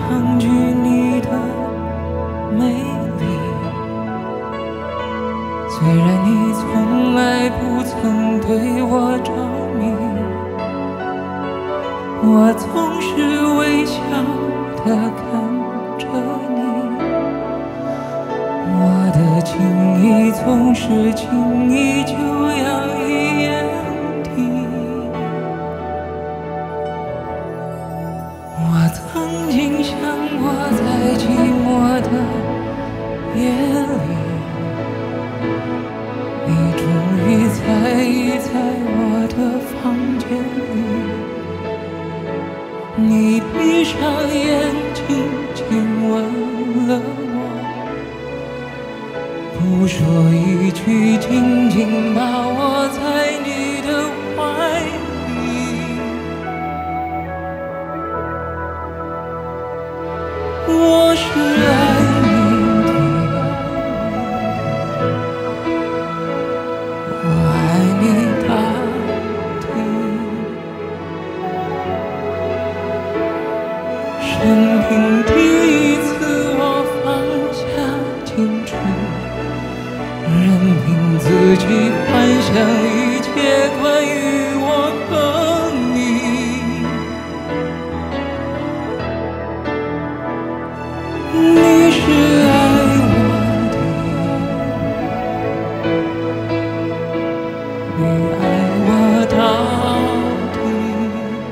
抗拒你的美丽。虽然你从来不曾对我着迷，我总是微笑地看着你。我的情意总是轻易就洋溢眼底。我曾经想过，在寂寞的夜里，你终于在我的房间里。你闭上眼睛，亲吻了我，不说一句，紧紧把我在你的怀里。我是爱你的，我爱你到底。生平第一次，我放下矜持，任凭自己幻想一切关于我和你。你是爱我的，你爱我到底。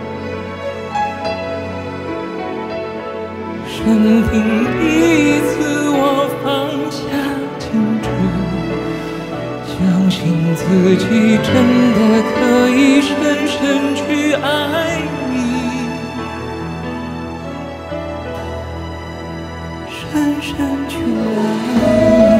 生平第一次，我放下矜持，相信自己真的可以深深去爱你，深深去爱你。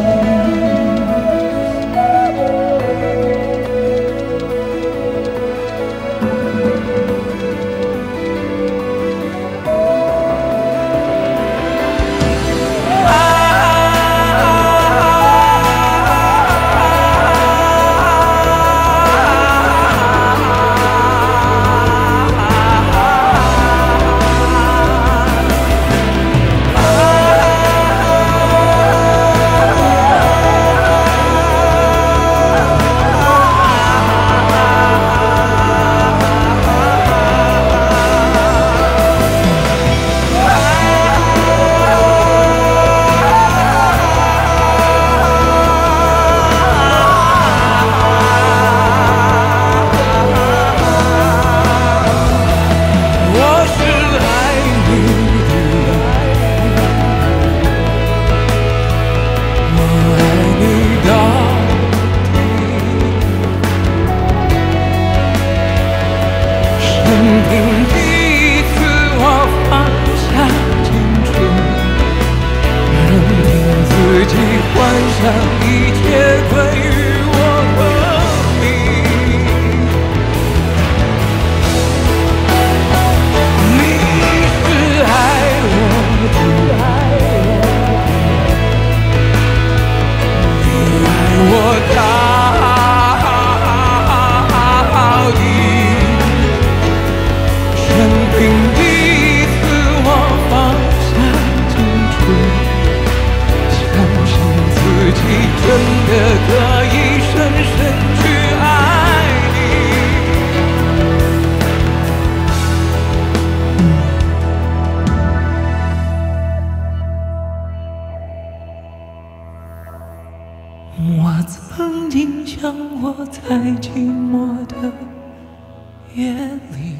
我曾经想过，在寂寞的夜里，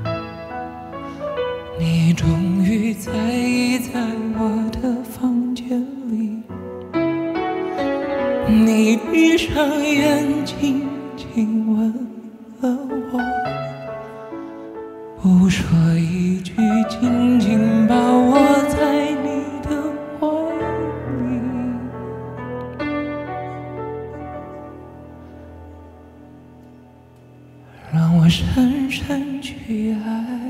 你终于在我的房间里。你闭上眼睛，亲吻了我，不说一句，紧紧把我在你的怀里。让我深深去爱。